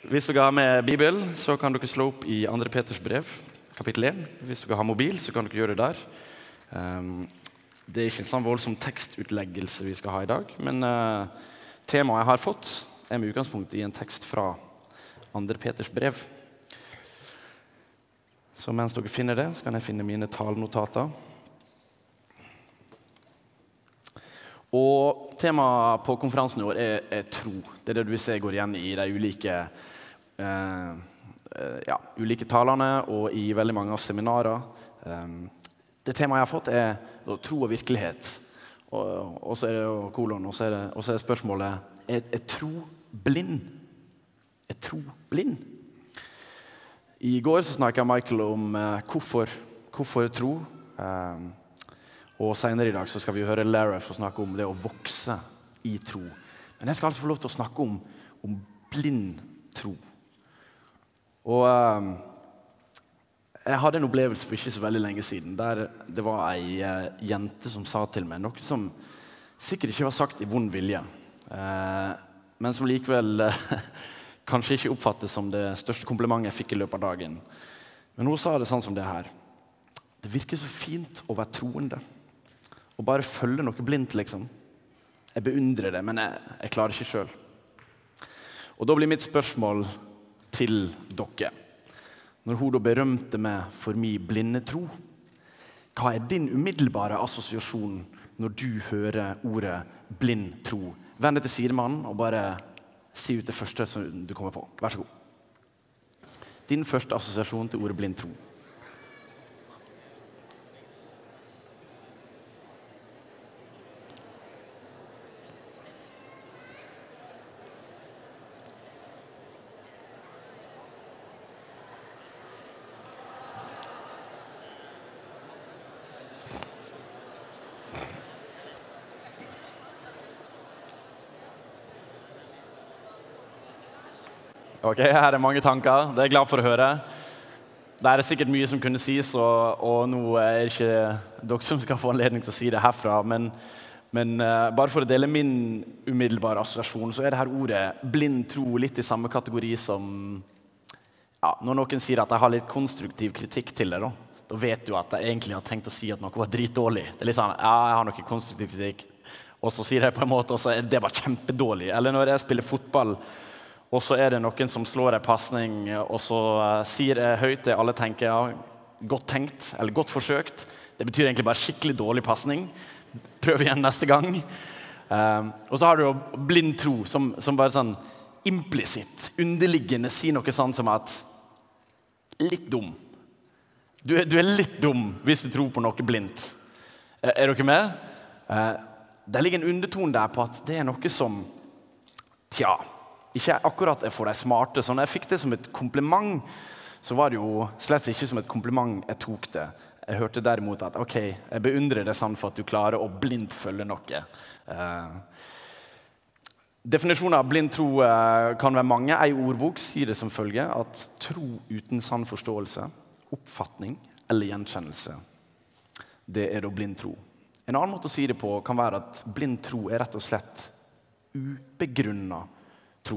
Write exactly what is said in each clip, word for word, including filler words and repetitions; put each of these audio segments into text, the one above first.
Hvis dere har med Bibel, så kan dere slå opp i andre Peters brev, kapittel én. Hvis dere har mobil, så kan dere gjøre det der. Um, det er ikke en sånn voldsom tekstutleggelse vi skal ha i dag, men uh, temaet jeg har fått er med utgangspunkt i en tekst fra andre Peters brev. Så mens dere finner det, så kan jeg finne mine talnotater. Og temaet på konferansen i år er, er tro. Det er det du vil se går igjen i de ulike, eh, ja, ulike talene og i veldig mange av seminarer. Um, det temaet jeg har fått er da, tro og virkelighet. Og, og så er det jo kolon, og så er det, og så er spørsmålet, er, er tro blind? Er tro blind? I går så snakket Michael om eh, hvorfor, hvorfor tro. Um, Og senere i dag så skal vi høre Lara få snakke om det å vokse i tro. Men jeg skal altså få lov til å snakke om, om blind tro. Og um, jeg hadde en opplevelse for ikke så veldig lenge siden, der det var ei uh, jente som sa til meg noe som sikkert ikke var sagt i vond vilje, uh, men som likevel uh, kanskje ikke oppfattes som det største komplimentet jeg fikk i løpet av dagen. Men hun sa det sånn som det her. Det virker så fint å være troende. Og bare følge noe blindt, liksom. Jeg beundrer det, men jeg, jeg klarer ikke selv. Og da blir mitt spørsmål til dere. Når hun da berømte meg for min blinde tro, hva er din umiddelbare assosiasjon når du hører ordet blind tro? Vend deg til sidemannen og bare si ut det første som du kommer på. Vær så god. Din første assosiasjon til ordet blind tro. Ok, her er mange tanker. Det er jeg glad for å høre. Det er sikkert mye som kunne sies, og, og nå er det ikke dere som skal få anledning til å si det herfra, men, men uh, bare for å dele min umiddelbare assosiasjon, så er det her ordet blind tro litt i samme kategori som ja, når noen sier at jeg har litt konstruktiv kritikk til det, da, da vet du at jeg egentlig har tenkt å si at noe var dritdårlig. Det er litt sånn, ja, jeg har noe konstruktiv kritikk, og så sier jeg på en måte, og så er det bare kjempedårlig. Eller når jeg spiller fotball, og så er det noen som slår en passning, og så uh, sier jeg høyt det alle tenker, ja, godt tenkt, eller godt forsøkt. Det betyr egentlig bare skikkelig dårlig passning. Prøv igjen neste gang. Uh, og så har du jo blind tro, som, som bare sånn implisitt, underliggende, sier noe sånn som at litt dum. Du er, du er litt dum hvis du tror på noe blindt. Uh, er dere med? Uh, det ligger en underton der på at det er noe som, tja, ikke akkurat jeg får de smarte, så når jeg fikk det som et kompliment, så var det jo slett ikke som et kompliment jeg tok det. Jeg hørte derimot at, ok, jeg beundrer det sånn for at du klarer å blindt følge noe. Uh, definisjonen av blind tro uh, kan være mange. En ordbok sier det som følge, at tro uten sann forståelse, oppfatning eller gjenkjennelse, det er da blind tro. En annen måte å si det på kan være at blind tro er rett og slett ubegrunnet tro.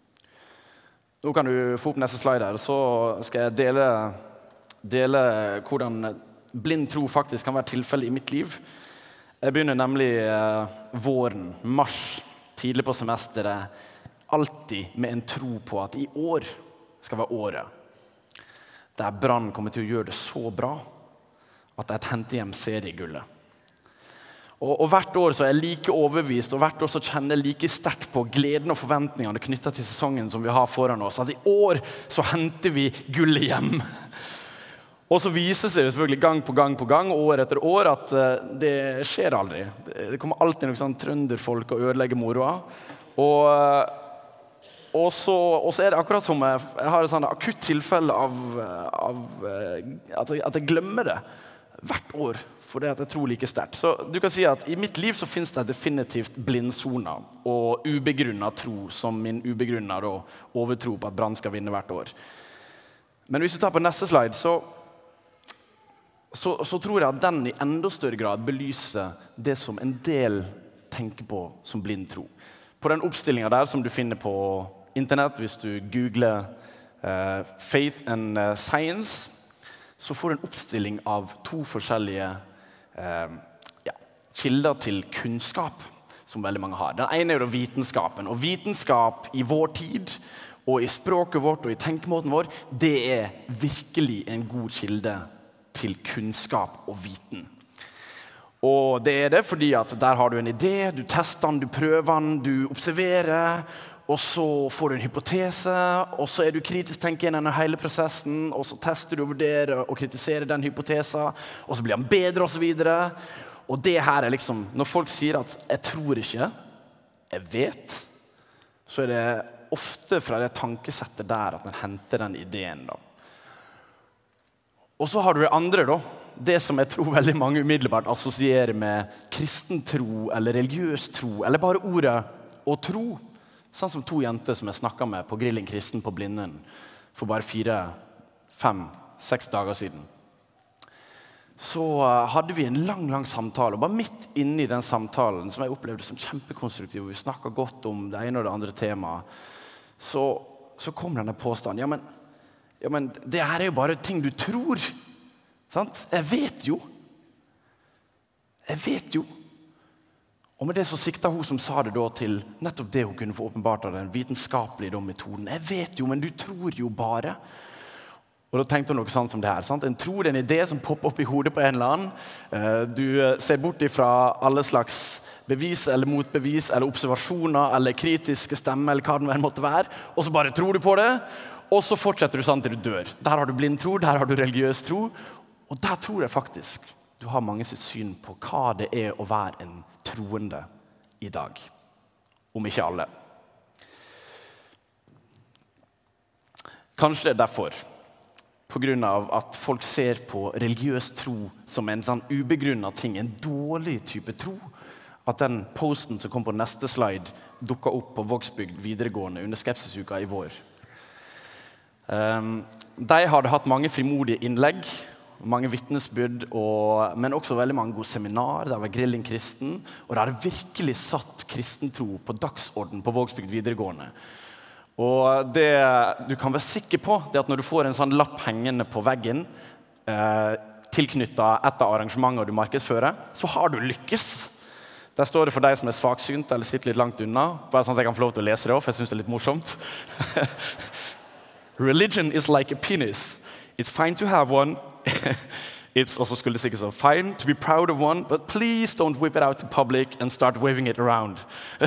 Nå kan du få opp neste slide her, så skal jeg dele, dele hvordan blind tro faktisk kan være tilfelle i mitt liv. Jeg begynner nemlig eh, våren, mars, tidlig på semesteret, alltid med en tro på at i år skal være året. Der Brann kommer til å gjøre det så bra at jeg henter hjem seriegullet. Og, og hvert år så er jeg like overbevist, og hvert år så kjenner jeg like sterkt på gleden og forventningene knyttet til sesongen som vi har foran oss, at i år så henter vi gullet hjem. Og så viser det selvfølgelig gang på gang på gang, år etter år, at uh, det skjer aldri. Det, det kommer alltid noen sånn trønderfolk og ødelegger moroa. Og, uh, og, så, og så er det akkurat som jeg, jeg har et sånn akutt tilfelle av, av uh, at, jeg, at jeg glemmer det hvert år, for det at jeg tror like sterkt. Så du kan si at i mitt liv så finnes det definitivt blindsoner og ubegrunnet tro, som min ubegrunnet og overtro på at Brann skal vinne hvert år. Men hvis du tar på neste slide, så, så, så tror jeg at den i enda større grad belyser det som en del tenker på som blind tro. På den oppstillingen der som du finner på internett, hvis du googler uh, Faith and uh, Science, så får du en oppstilling av to forskjellige uh, ja, kilder til kunnskap, som veldig mange har. Den ene er jo vitenskapen, og vitenskap i vår tid, og i språket vårt og i tenkemåten vår, det er virkelig en god kilde til kunnskap og viten. Og det er det fordi at der har du en idé, du tester den, du prøver den, du observerer, og så får du en hypotese, og så er du kritisk tenkende gjennom hele prosessen, og så tester du og vurderer og kritiserer den hypotesen, og så blir den bedre og så videre. Og det her er liksom, når folk sier at jeg tror ikke, jeg vet, så er det ofte fra det tankesettet der at man henter den ideen da. Og så har du det andre da, det som jeg tror veldig mange umiddelbart assosierer med kristen tro, eller religiøs tro, eller bare ordet å tro. Sånn som to jenter som jeg snakket med på Grilling Kristen på Blinden for bare fire, fem, seks dager siden. Så hadde vi en lang, lang samtale, og bare midt inne i den samtalen, som jeg opplevde som kjempekonstruktiv, og vi snakket godt om det ene og det andre temaet, så, så kom denne påstanden, ja men, ja, men det her er jo bare ting du tror, sant? Jeg vet jo. Jeg vet jo. Og med det så siktet hun som sa det da til nettopp det hun kunne få åpenbart av den vitenskapelige da, metoden. Jeg vet jo, men du tror jo bare. Og da tenkte hun noe sånn som det her. Sant? En tror det er en idé som popper opp i hodet på en eller annen. Du ser bort ifra alle slags bevis eller motbevis eller observasjoner eller kritiske stemmer eller hva det måtte være. Og så bare tror du på det. Og så fortsetter du sånn til du dør. Der har du blind tro, der har du religiøs tro. Og der tror jeg faktisk du har mange sitt syn på hva det er å være en troende i dag. Om ikke alle. Kanskje det er derfor, på grunn av at folk ser på religiøs tro som en sånn ubegrunnet ting, en dårlig type tro, at den posten som kom på neste slide dukket opp på Vågsbygd videregående under skepsisuka i vår. Um, de hadde hatt mange frimodige innlegg, mange vittnesbyrd, og, men også veldig mange gode seminar. Det var Grilling Kristen, og det hadde virkelig satt kristentro på dagsorden på Vågsbygd videregående. Og det du kan være sikker på, det er at når du får en sånn lapp hengende på veggen, eh, tilknyttet et av arrangementene du markedsfører, så har du lykkes. Der står det for deg som er svaksynt eller sitter litt langt unna, bare sånn at jeg kan få lov til å lese det også, for jeg synes det er litt morsomt. Religion is like a penis. It's fine to have one. It's also skulle sikkert så fine to be proud of one, but please don't whip it out to public and start waving it around.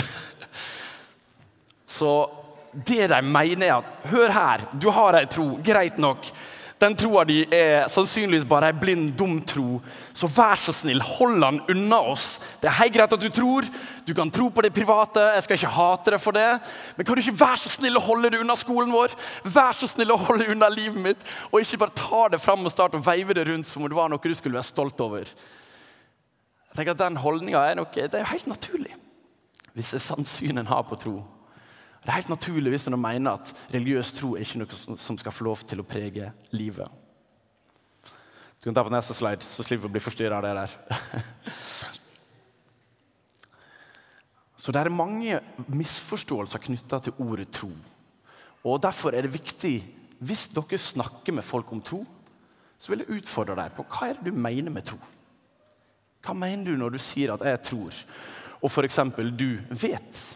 Så det de mener er at, hør her, du har en tro, greit nok. Den troen de er sannsynligvis bare en blind, dum tro. Så vær så snill, hold den unna oss. Det er helt greit at du tror. Du kan tro på det private, jeg skal ikke hate deg for det. Men kan du ikke være så snill å holde det unna skolen vår? Vær så snill å holde det unna livet mitt. Og ikke bare ta det frem og starte og veive det rundt som om det var noe du skulle være stolt over. Jeg tenker at den holdningen er noe, det er helt naturlig. Hvis det er sann syn en har på tro. Det er helt naturlig hvis en mener at religiøs tro er ikke noe som skal få lov til å prege livet. Du kan ta på neste slide, så slipper vi å bli forstyrret av det der. Så det er mange misforståelser knyttet til ordet tro. Og derfor er det viktig, hvis dere snakker med folk om tro, så vil jeg utfordre deg på hva er det du mener med tro. Hva mener du når du sier at jeg tror? Og for eksempel, du vet.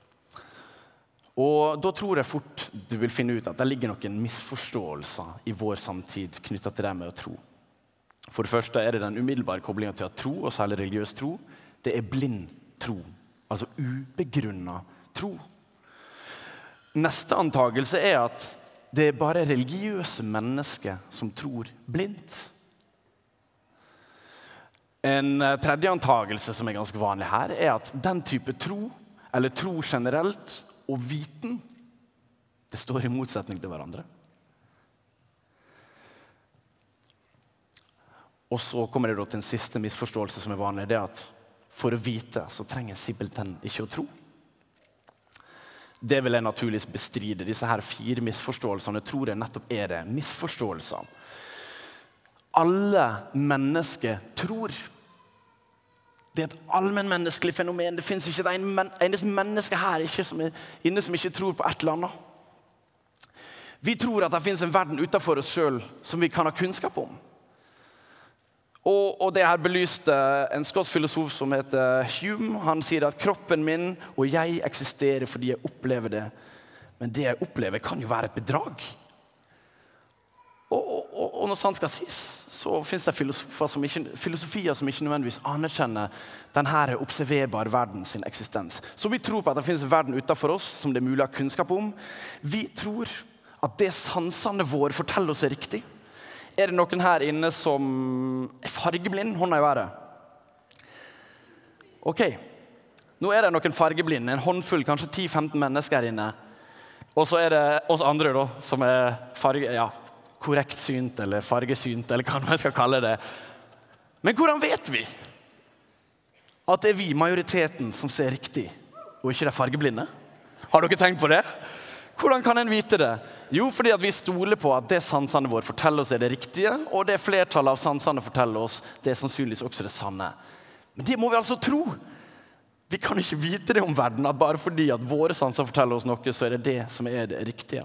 Og da tror jeg fort du vil finne ut at det ligger noen misforståelser i vår samtid knyttet til det med å tro. For det første er det den umiddelbare koblingen til at tro, og særlig religiøs tro, det er blind tro, altså ubegrunnet tro. Neste antagelse er at det er bare religiøse mennesker som tror blindt. En tredje antagelse som er ganske vanlig her, er at den type tro, eller tro generelt, og viten, det står i motsetning til hverandre. Og så kommer det da til en siste misforståelse som er vanlig, det er at for å vite så trenger simpelthen ikke å tro. Det vil jeg naturligvis bestride. Disse her fire misforståelsene tror jeg nettopp er det. Misforståelser. Alle mennesker tror. Det er et allmennmenneskelig fenomen. Det finnes ikke et en, eneste menneske her ikke som er inne som ikke tror på et eller annet. Vi tror at det finnes en verden utenfor oss selv som vi kan ha kunnskap om. Og, og det her belyste en skotsk filosof som heter Hume. Han sier at kroppen min og jeg eksisterer fordi jeg opplever det. Men det jeg opplever kan jo være et bedrag. Og, og, og når sant skal sies, så finnes det filosofier som ikke, filosofier som ikke nødvendigvis anerkjenner denne observerbare verden sin eksistens. Så vi tror på at det finnes en verden utenfor oss som det er mulig å ha kunnskap om. Vi tror at det sansene våre forteller oss er riktig. Er det noen her inne som er fargeblind? Hånda i været. Ok, nå er det noen fargeblinde, en håndfull, kanskje ti til femten mennesker her inne. Og så er det oss andre da, som er farge, ja, korrekt synt, eller fargesynt, eller hva man skal kalle det. Men hvordan vet vi at det er vi, majoriteten, som ser riktig, og ikke de fargeblinde? Har dere tenkt på det? Hvordan kan en vite det? Jo, fordi at vi stoler på at det sansene våre forteller oss er det riktige, og det flertallet av sansene forteller oss, det er sannsynligvis også det sanne. Men det må vi altså tro. Vi kan ikke vite det om verden, at bare fordi at våre sanser forteller oss noe, så er det det som er det riktige.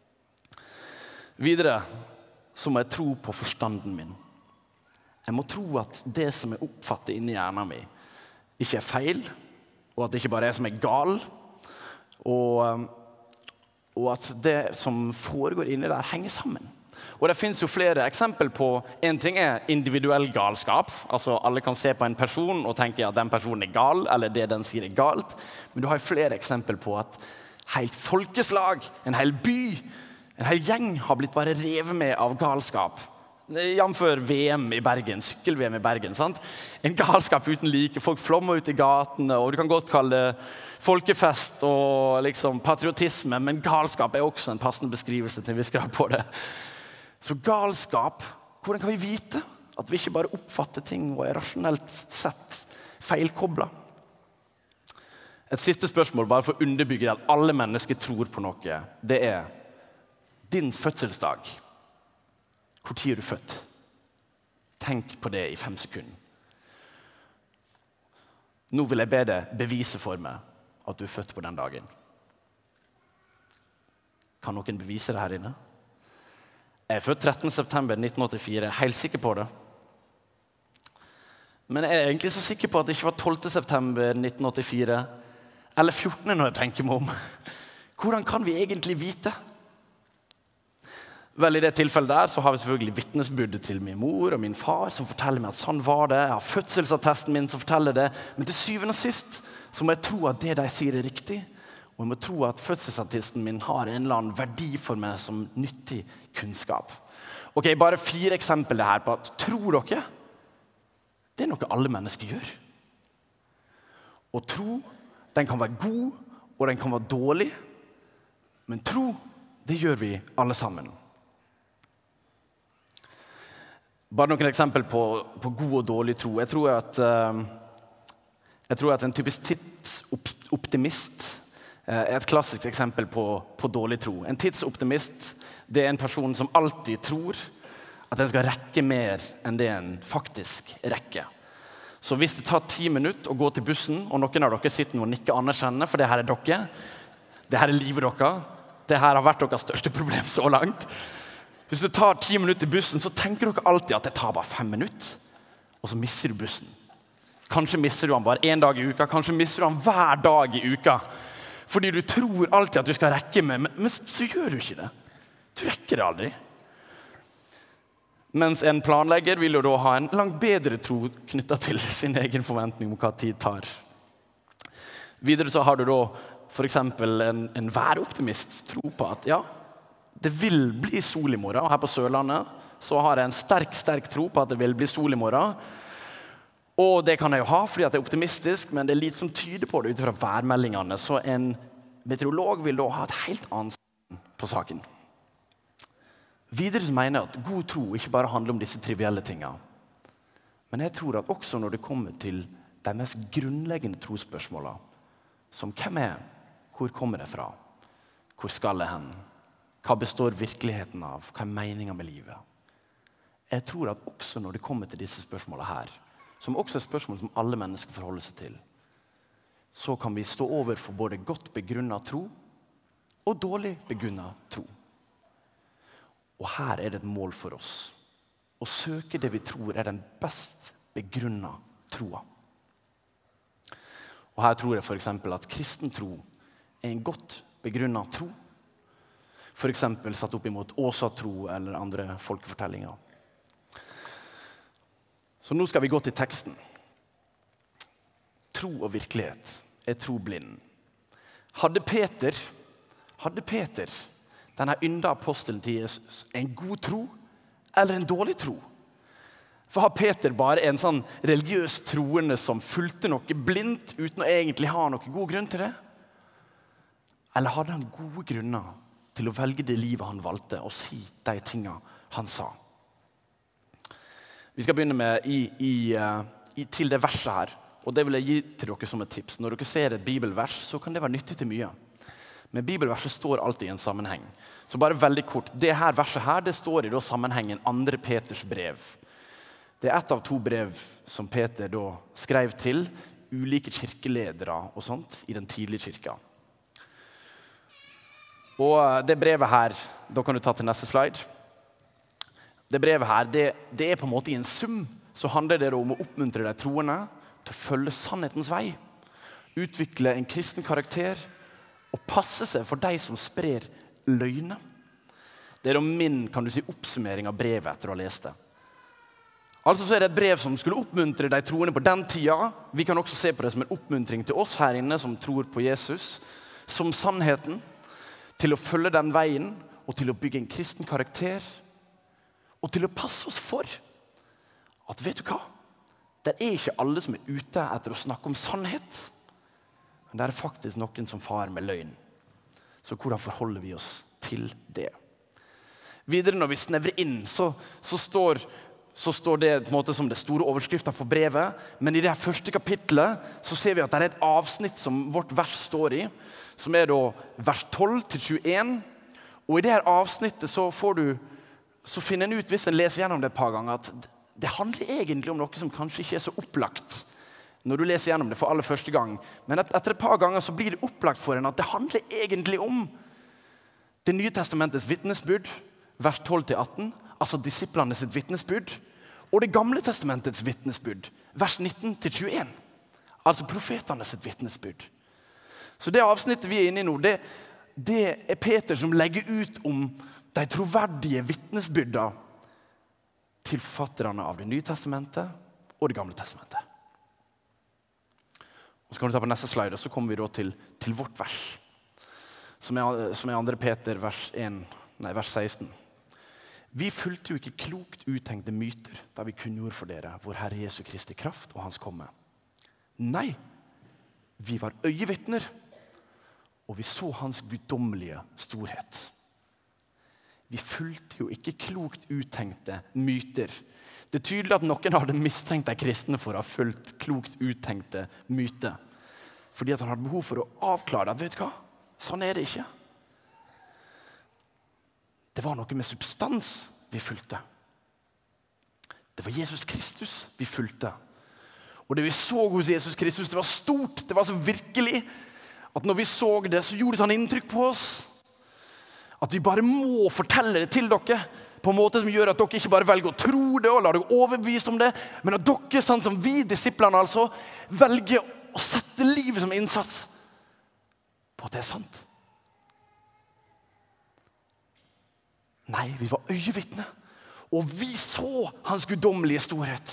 Videre så må jeg tro på forstanden min. Jeg må tro at det som jeg oppfatter inni hjernen min, ikke er feil, og at det ikke bare er jeg som er gal, og, og at det som foregår inni der henger sammen. Og det finnes jo flere eksempel på, en ting er individuell galskap, altså alle kan se på en person og tenke at den personen er gal, eller det den sier er galt, men du har flere eksempel på at helt folkeslag, en hel by, en hel gjeng har blitt bare revet med av galskap. Jamfør V M i Bergen, sykkel-V M i Bergen, sant? En galskap uten like, folk flommer ut i gatene, og du kan godt kalle det folkefest og liksom patriotisme, men galskap er også en passende beskrivelse til vi skal på det. Så galskap, hvordan kan vi vite at vi ikke bare oppfatter ting og er rasjonelt sett feilkoblet? Et siste spørsmål, bare for å underbygge at alle mennesker tror på noe, det er din fødselsdag. Hvor tid er du født? Tenk på det i fem sekunder. Nå vil jeg be deg bevise for meg at du er født på den dagen. Kan noen bevise det her inne? Jeg er født trettende september nitten åttifire, helt sikker på det. Men jeg er egentlig så sikker på at det ikke var tolvte september nitten åttifire, eller fjortende når jeg tenker meg om. Hvordan kan vi egentlig vite? Vel, i det tilfellet der så har vi selvfølgelig vittnesbyrdet til min mor og min far som forteller meg at sånn var det. Jeg har fødselsattesten min som forteller det. Men til syvende og sist så må jeg tro at det de sier er riktig. Og jeg må tro at fødselsattesten min har en eller annen verdi for meg som nyttig kunnskap. Ok, bare fire eksempler her på at tror dere, det er noe alle mennesker gjør. Og tro, den kan være god, og den kan være dårlig. Men tro, det gjør vi alle sammen. Bare noen eksempel på, på god og dårlig tro. Jeg tror at, uh, jeg tror at en typisk tidsoptimist uh, er et klassisk eksempel på, på dårlig tro. En tidsoptimist, det er en person som alltid tror at den skal rekke mer enn det en faktisk rekker. Så hvis det tar ti minutter å gå til bussen, og noen av dere sitter nå og nikker anerkjennende, for det her er dere, det her er livet dere, det her har vært deres største problem så langt. Hvis du tar ti minutter i bussen, så tenker dere alltid at det tar bare fem minutter, og så misser du bussen. Kanskje misser du den bare en dag i uka, kanskje misser du den hver dag i uka, fordi du tror alltid at du skal rekke med, men, men så gjør du ikke det. Du rekker det aldri. Mens en planlegger vil jo da ha en langt bedre tro knyttet til sin egen forventning om hva tid tar. Videre så har du da for eksempel en, en væroptimist tro på at ja, det vil bli sol i morgen, og her på Sørlandet så har jeg en sterk, sterk tro på at det vil bli sol i morgen. Og det kan jeg jo ha, fordi at jeg er optimistisk, men det er litt som tyder på det ut fra værmeldingene. Så en meteorolog vil da ha et helt annet syn på saken. Videre så mener jeg at god tro ikke bare handler om disse trivielle tingene. Men jeg tror at også når det kommer til de mest grunnleggende trospørsmålene, som hvem er, hvor kommer jeg fra, hvor skal jeg hen, hva består virkeligheten av? Hva er meningen med livet? Jeg tror at også når det kommer til disse spørsmålene her, som også er spørsmål som alle mennesker forholder seg til, så kan vi stå over for både godt begrunnet tro og dårlig begrunnet tro. Og her er det et mål for oss. Å søke det vi tror er den best begrunnet troa. Og her tror jeg for eksempel at kristen tro er en godt begrunnet tro. For eksempel satt opp imot Åsa-tro eller andre folkefortellinger. Så nå skal vi gå til teksten. Tro og virkelighet er tro blind. Hadde Peter, hadde Peter, denne ynda apostelen til Jesus, en god tro eller en dårlig tro? For har Peter bare en sånn religiøs troende som fulgte noe blindt uten å egentlig ha noe god grunn til det? Eller hadde han gode grunner til å velge det livet han valgte og si de tingene han sa? Vi skal begynne med i, i, i, til det verset her, og det vil jeg gi til dere som et tips. Når dere ser et bibelvers, så kan det være nyttig til mye. Men bibelverset står alltid i en sammenheng. Så bare veldig kort, det her verset her, det står i da sammenhengen andre Peters brev. Det er et av to brev som Peter da skrev til ulike kirkeledere og sånt i den tidlige kirka. Og det brevet her, da kan du ta til neste slide. Det brevet her, det, det er på en måte i en sum, så handler det om å oppmuntre de troende til å følge sannhetens vei, utvikle en kristen karakter og passe seg for de som sprer løgner. Det er da min, kan du si, oppsummering av brevet etter å ha lest det. Altså så er det et brev som skulle oppmuntre de troende på den tida. Vi kan også se på det som en oppmuntring til oss her inne som tror på Jesus, som sannheten, til å følge den veien og til å bygge en kristen karakter, og til å passe oss for at, vet du hva? Det er ikke alle som er ute etter å snakke om sannhet, men det er faktisk noen som farer med løgn. Så hvordan forholder vi oss til det? Videre når vi snevrer inn, så, så, står, så står det på en måte som det store overskriften for brevet, men i det her første kapitlet så ser vi at det er et avsnitt som vårt vers står i, som er da vers tolv til tjueen, og i det her avsnittet så får du så finner en ut, hvis en leser gjennom det et par ganger, at det handler egentlig om noe som kanskje ikke er så opplagt når du leser gjennom det for aller første gang. Men etter et par ganger så blir det opplagt for en at det handler egentlig om det nye testamentets vittnesbyrd, vers tolv til atten, altså disiplene sitt vittnesbyrd, og det gamle testamentets vittnesbyrd, vers nitten til tjueen, altså profetene sitt vittnesbyrd. Så det avsnittet vi er inne i nå, det, det er Peter som legger ut om de troverdige vittnesbyrder til forfatterne av det nye testamentet og det gamle testamentet. Og så kan du ta på neste slide, og så kommer vi da til, til vårt vers, som er, som er andre Peter, vers, en, nei, vers seksten. Vi fulgte jo ikke klokt uttenkte myter da vi kunngjorde for dere vår Herre Jesu Kristi kraft og hans komme. Nei, vi var øyevittner, og vi så hans guddommelige storhet. Vi fulgte jo ikke klokt uttenkte myter. Det er tydelig at noen hadde mistenkt de kristne for å ha fulgt klokt uttenkte myter. Fordi at han hadde behov for å avklare at, vet du hva? Sånn er det ikke. Det var noe med substans vi fulgte. Det var Jesus Kristus vi fulgte. Og det vi så hos Jesus Kristus, det var stort, det var så virkelig, at når vi så det, så gjorde det sånn inntrykk på oss. At vi bare må fortelle det til dere på en måte som gjør at dere ikke bare velger å tro det og la dere overbevise om det, men at dere, sånn som vi, disiplene altså, velger å sette livet som innsats på at det er sant. Nei, vi var øyevittne, og vi så hans guddommelige storhet.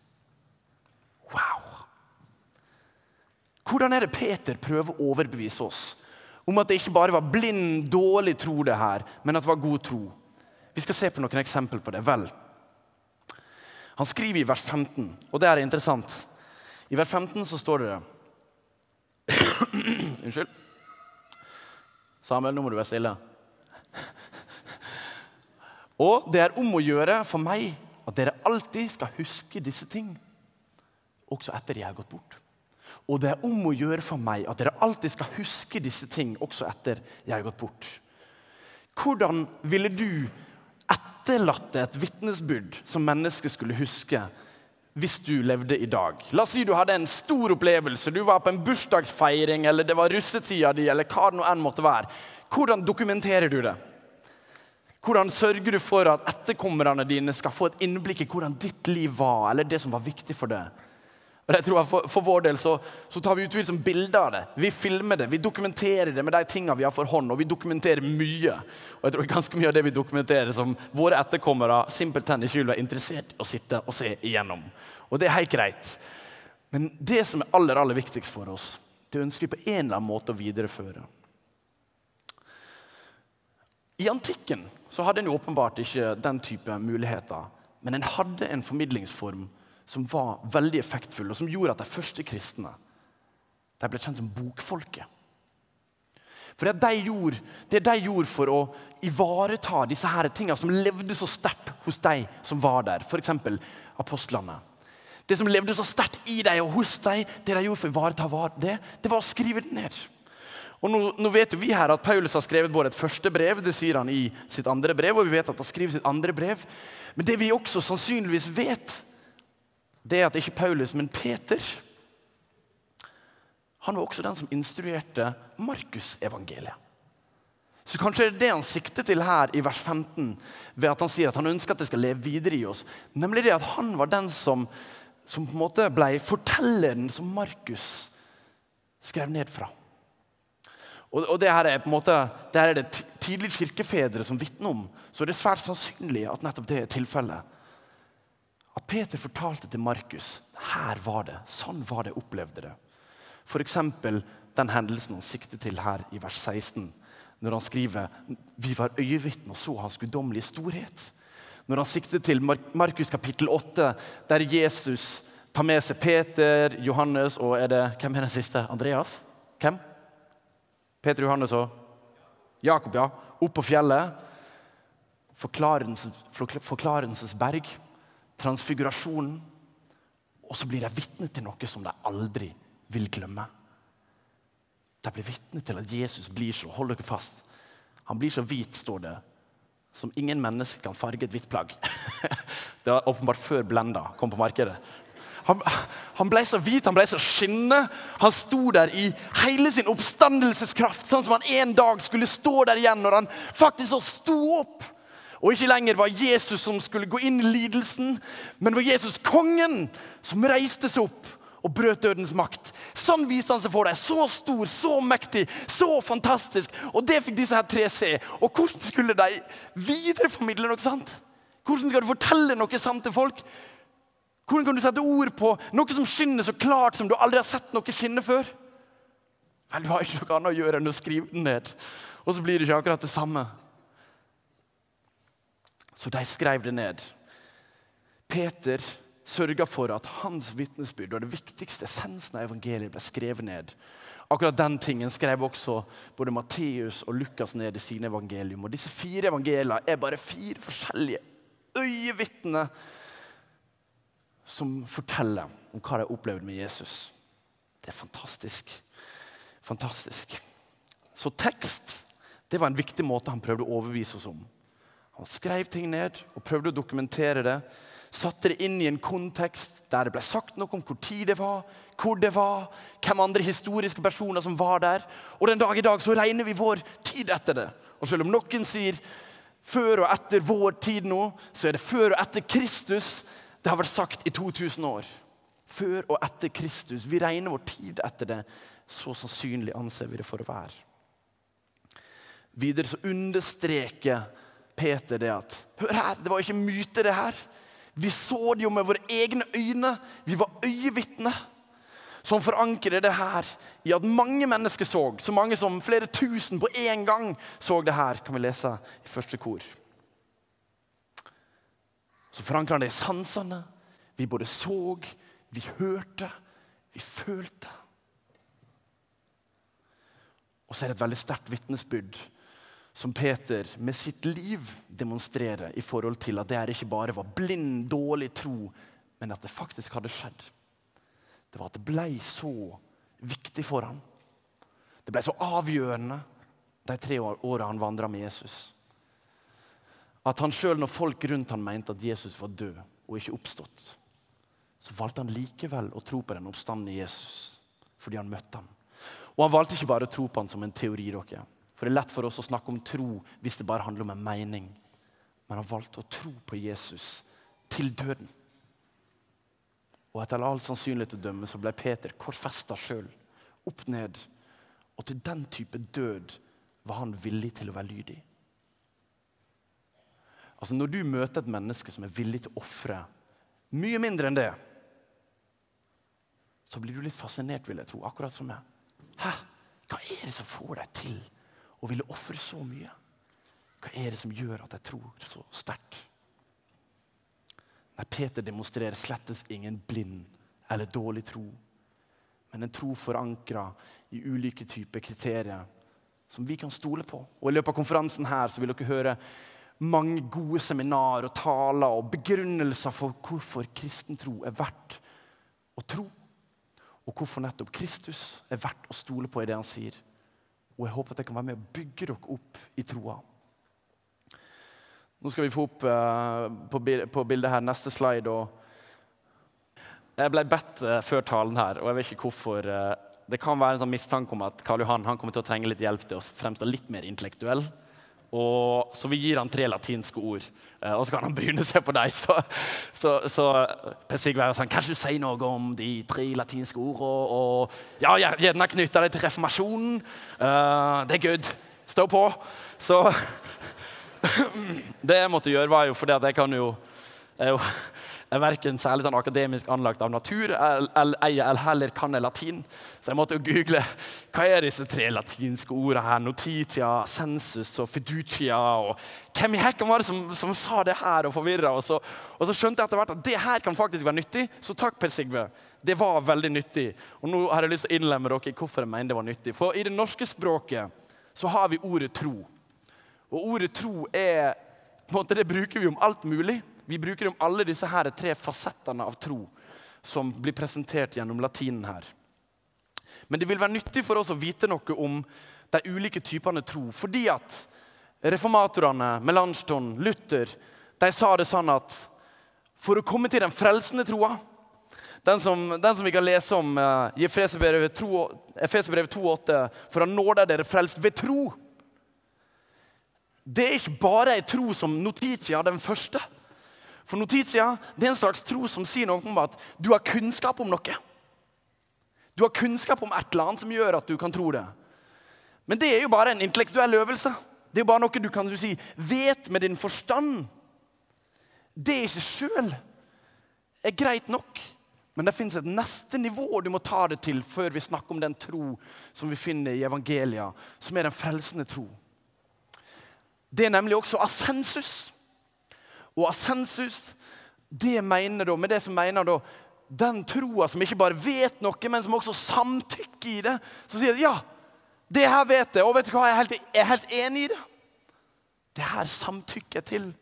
Wow! Hvordan er det Peter prøver å overbevise oss om at det ikke bare var blind, dårlig tro det her, men at det var god tro? Vi skal se på noen eksempel på det. Vel, han skriver i vers femten, og det er interessant. I vers femten så står det Unnskyld. Samuel, nå må du være stille. Og det er om å gjøre for meg at dere alltid skal huske disse ting, også etter jeg har gått bort. Og det er om å gjøre for meg at dere alltid skal huske disse ting, også etter jeg har gått bort. Hvordan ville du etterlatte et vittnesbyrd som mennesket skulle huske hvis du levde i dag? La oss si du hadde en stor opplevelse, du var på en bursdagsfeiring, eller det var russetida di, eller hva det nå enn måtte være. Hvordan dokumenterer du det? Hvordan sørger du for at etterkommerne dine skal få et innblikk i hvordan ditt liv var, eller det som var viktig for deg? Og jeg tror at for, for vår del så, så tar vi utvilsomt bilder av det. Vi filmer det, vi dokumenterer det med de tingene vi har for hånd, og vi dokumenterer mye. Og jeg tror ganske mye av det vi dokumenterer som våre etterkommere simpelthen ikke vil være interessert i å sitte og se igjennom. Og det er helt greit. Men det som er aller, aller viktigst for oss, det ønsker vi på en eller annen måte å videreføre. I antikken så hadde en jo åpenbart ikke den type muligheter, men en hadde en formidlingsform som var veldig effektfull, og som gjorde at de første kristne de ble kjent som bokfolket. For det de gjorde, det de gjorde for å ivareta disse her tingene som levde så sterkt hos de som var der, for eksempel apostlene. Det som levde så sterkt i dem og hos dem, det de gjorde for å ivareta var det, det var å skrive det ned. Og nå, nå vet vi her at Paulus har skrevet både et første brev, det sier han i sitt andre brev, og vi vet at han skriver sitt andre brev. Men det vi også sannsynligvis vet, det er at ikke Paulus, men Peter, han var også den som instruerte Markus-evangeliet. Så kanskje er det det han sikter til her i vers femten, ved at han sier at han ønsker at det skal leve videre i oss. Nemlig det at han var den som, som på en måte ble fortelleren som Markus skrev ned fra. Og, og det her er på en måte, det her er det tidlige kirkefedre som vittner om, så det er svært sannsynlig at nettopp det er tilfellet. At Peter fortalte til Markus, her var det, sånn var det, opplevde det. For eksempel den hendelsen han sikter til her i vers seksten, når han skriver, vi var øyevitne og så hans guddommelige storhet. Når han sikter til Markus kapittel åtte, der Jesus tar med seg Peter, Johannes, og er det, hvem er den siste? Andreas? Hvem? Peter, Johannes og Jakob, ja, opp på fjellet, forklarelses, forklarelsesberg, transfigurasjonen, og så blir de vitne til noe som de aldri vil glemme. De blir vitne til at Jesus blir så, hold dere fast, han blir så hvit, står det, som ingen menneske kan farge et hvitt plagg. Det var åpenbart før Blenda kom på markedet. Han, han ble så hvit, han ble så skinne, han sto der i hele sin oppstandelseskraft, sånn som han en dag skulle stå der igjen når han faktisk så sto opp. Og ikke lenger var Jesus som skulle gå inn i lidelsen, men var Jesus kongen som reiste seg opp og brøt dødens makt. Sånn viste han seg for deg, så stor, så mektig, så fantastisk. Og det fikk disse her tre se. Og hvordan skulle de videreformidle noe sant? Hvordan skal du fortelle noe sant til folk? Hvordan kan du sette ord på noe som skinner så klart som du aldri har sett noe skinne før? Vel, du har ikke noe annet å gjøre enn å skrive den ned. Og så blir det ikke akkurat det samme. Så de skrev det ned. Peter sørget for at hans vittnesbyrd og det viktigste essensen av evangeliet ble skrevet ned. Akkurat den tingen skrev også både Matteus og Lukas ned i sine evangelium. Og disse fire evangelier er bare fire forskjellige øyevittner som forteller om hva de har opplevd med Jesus. Det er fantastisk. Fantastisk. Så tekst, det var en viktig måte han prøvde å overbevise oss om. Han skrev ting ned og prøvde å dokumentere det. Satte det inn i en kontekst der det ble sagt noe om hvor tid det var, hvor det var, hvem andre historiske personer som var der. Og den dag i dag så regner vi vår tid etter det. Og selv om noen sier før og etter vår tid nå, så er det før og etter Kristus. Det har vært sagt i to tusen år. Før og etter Kristus. Vi regner vår tid etter det. Så sannsynlig anser vi det for å være. Videre så understreker Peter det at, hør her, det var ikke myte det her. Vi så det jo med våre egne øyne. Vi var øyevittne. Som forankrer det her i at mange mennesker så, så mange som flere tusen på en gang så det her, kan vi lese i første kor. Så forankrer han det i sansene. Vi både så, vi hørte, vi følte. Og så er det et veldig sterkt vittnesbyrd som Peter med sitt liv demonstrerer i forhold til at det her ikke bare var blind, dårlig tro, men at det faktisk hadde skjedd. Det var at det ble så viktig for ham. Det ble så avgjørende de tre årene han vandret med Jesus. At han selv, når folk rundt han mente at Jesus var død og ikke oppstått, så valgte han likevel å tro på den oppstandende Jesus, fordi han møtte ham. Og han valgte ikke bare å tro på han som en teori, dere. For det er lett for oss å snakke om tro hvis det bare handler om en mening. Men han valgte å tro på Jesus til døden. Og etter all sannsynlighet å dømme så ble Peter korsfestet selv, opp ned. Og til den type død var han villig til å være lydig. Altså når du møter et menneske som er villig til å offre mye mindre enn det, så blir du litt fascinert, vil jeg tro, akkurat som jeg. Hæ? Hva er det som får deg til å ville offre så mye? Hva er det som gjør at jeg tror så sterkt? Nei, Peter demonstrerer slettes ingen blind eller dårlig tro, men en tro forankret i ulike typer kriterier som vi kan stole på. Og i løpet av konferansen her så vil dere høre mange gode seminar og taler og begrunnelser for hvorfor kristen tro er verdt å tro. Og hvorfor nettopp Kristus er verdt å stole på i det han sier. Og jeg håper at jeg kan være med å bygge dere opp i troa. Nå skal vi få opp uh, på, på bildet her neste slide. Og jeg ble bedt uh, før talen her, og jeg vet ikke hvorfor. Uh, det kan være en sånn mistanke om at Karl Johan han kommer til å trenge litt hjelp til å fremstå litt mer intellektuell. Og så vi gir han tre latinske ord, uh, og så kan han bryne seg på deg. Så, så, så Per Sigve sa, kanskje du sier noe om de tre latinske ord, og, og ja, gjerne knytter det til reformasjonen. Uh, det er good. Stå på. Så det jeg måtte gjøre var jo fordi at jeg kan jo, jeg er jo jeg er hverken særlig sånn akademisk anlagt av natur, eller, eller heller kan jeg latin. Så jeg måtte jo google, hva er disse tre latinske ordene her? Notitia, sensus og fiducia, og hvem i hekken var det som, som sa det her og forvirret? Og så, og så skjønte jeg etter hvert at det her kan faktisk være nyttig, så takk Per Sigve. Det var veldig nyttig. Og nå har jeg lyst til å innlemme dere i hvorfor jeg mener det var nyttig. For i det norske språket så har vi ordet tro. Og ordet tro er, på en måte det bruker vi om alt mulig. Vi bruker om alle disse her tre fasettene av tro som blir presentert gjennom latinen her. Men det vil være nyttig for oss å vite noe om de ulike typene tro, fordi at reformatorene, Melanchthon, Luther, de sa det sånn at for å komme til den frelsende troa, den som, den som vi kan lese om uh, i Efeserbrevet to åtte, for å nå der dere frelst ved tro. Det er ikke bare en tro som Notitia, den første. For Notitia, det er en slags tro som sier noe om at du har kunnskap om noe. Du har kunnskap om et eller annet som gjør at du kan tro det. Men det er jo bare en intellektuell øvelse. Det er jo bare noe du kan du si, vet med din forstand. Det er ikke selv er greit nok. Men det finnes et neste nivå du må ta det til før vi snakker om den tro som vi finner i evangelia, som er den frelsende tro. Det er nemlig også assensus. Og assensus, det mener da, med det som mener da, den troa som ikke bare vet noe, men som også samtykker i det, så sier det, ja, det her vet jeg, og vet du hva, jeg er helt, jeg er helt enig i det. Det her samtykker jeg til.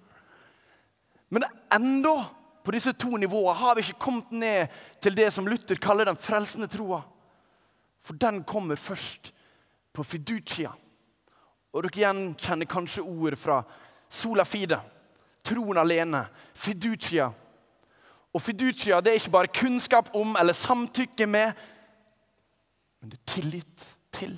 Men enda på disse to nivåene har vi ikke kommet ned til det som Luther kaller den frelsende troa. For den kommer først på fiducia. Og dere gjenkjenner kanskje ord fra sola fide. Troen alene, fiducia. Og fiducia, det er ikke bare kunnskap om eller samtykke med, men det er tillit til.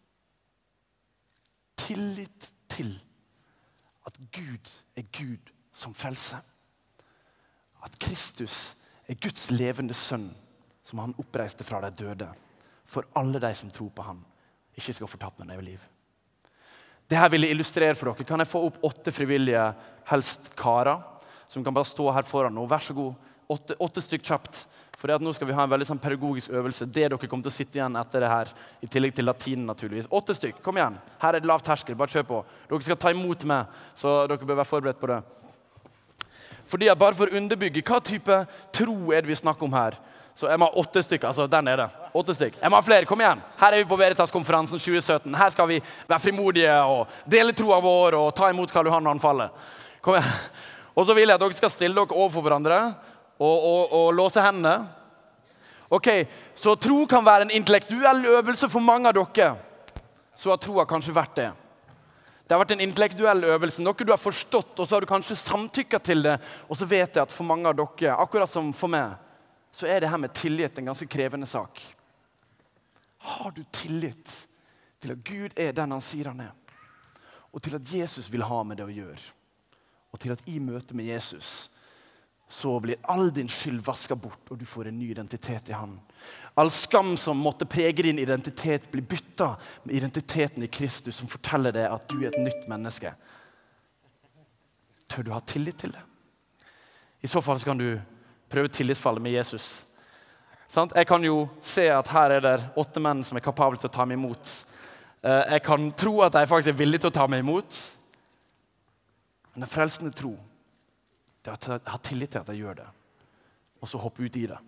Tillit til at Gud er Gud som frelse. At Kristus er Guds levende sønn, som han oppreiste fra de døde, for alle de som tror på han, ikke skal fortape med evig liv. Det her vil jeg illustrere for dere. Kan jeg få opp åtte frivillige, helst karer, som kan bare stå her foran nå? Vær så god. Åtte, åtte stykk kjapt. For nå skal vi ha en veldig sånn pedagogisk øvelse. Det dere kommer til å sitte igjen etter det her, i tillegg til latinen naturligvis. Åtte stykk, kom igjen. Her er det lav terskel, bare kjør på. Dere skal ta imot meg, så dere bør være forberedt på det. Fordi at bare for å underbygge, hva type tro er det vi snakker om her? Så jeg må ha åtte stykker, altså den er det. Åtte stykker. Jeg må ha flere, kom igjen. Her er vi på Veritas-konferansen tjue sytten. Her skal vi være frimodige og dele troa vår og ta imot Karl Johan når han faller. Kom igjen. Og så vil jeg at dere skal stille dere overfor hverandre og, og, og låse hendene. Ok, så tro kan være en intellektuell øvelse for mange av dere. Så har troa kanskje vært det. Det har vært en intellektuell øvelse, noe du har forstått, og så har du kanskje samtykket til det, og så vet jeg at for mange av dere, akkurat som for meg, så er det her med tillit en ganske krevende sak. Har du tillit til at Gud er den han sier han er? Og til at Jesus vil ha med det å gjøre? Og til at i møte med Jesus så blir all din skyld vasket bort, og du får en ny identitet i han. All skam som måtte prege din identitet blir byttet med identiteten i Kristus, som forteller deg at du er et nytt menneske. Tør du ha tillit til det? I så fall så kan du prøve tillitsfallet med Jesus. Sant? Jeg kan jo se at her er det åtte menn som er kapable til å ta meg imot. Jeg kan tro at de faktisk er villige til å ta meg imot. Men den frelsende tro, det er at jeg har tillit til at jeg gjør det. Og så hoppe ut i det.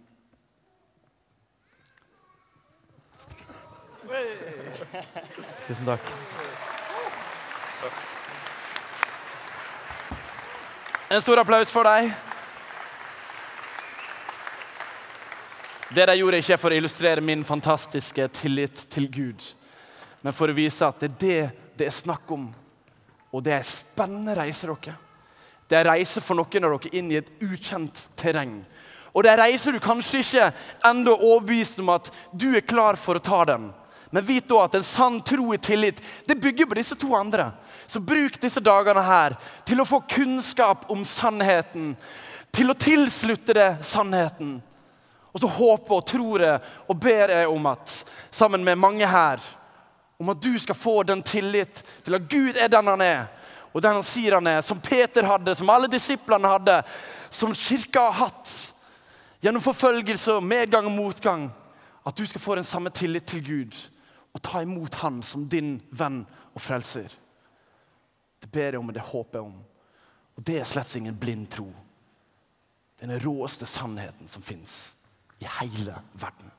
Tusen takk. En stor applaus for deg. Det de gjorde ikke for å illustrere min fantastiske tillit til Gud, men for å vise at det er det det er snakk om. Og det er en spennende reise, dere. Det er reise for noen av dere inn i et ukjent terreng. Og det er reise du kanskje ikke enda overbevist om at du er klar for å ta den. Men vit da at en sann tro i tillit, det bygger på disse to andre. Så bruk disse dagene her til å få kunnskap om sannheten, til å tilslutte det sannheten. Og så håper og tror jeg og ber jeg om at, sammen med mange her, om at du skal få den tillit til at Gud er den han er, og den han sier han er, som Peter hadde, som alle disiplene hadde, som kirka har hatt, gjennom forfølgelse, medgang og motgang, at du skal få den samme tillit til Gud, og ta imot han som din venn og frelser. Det ber jeg om, og det håper jeg om. Og det er slett ingen blind tro. Det er den råeste sannheten som finnes i hele verden.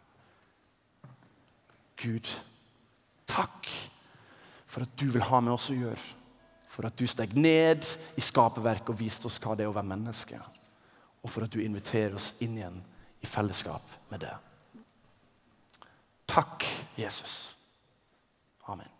Gud, takk for at du vil ha med oss å gjøre. For at du steg ned i skaperverk og viste oss hva det er å være menneske. Og for at du inviterer oss inn igjen i fellesskap med det. Takk, Jesus. Amen.